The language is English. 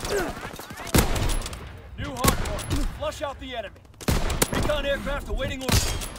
New hardpoint. Flush out the enemy. Recon aircraft awaiting orders.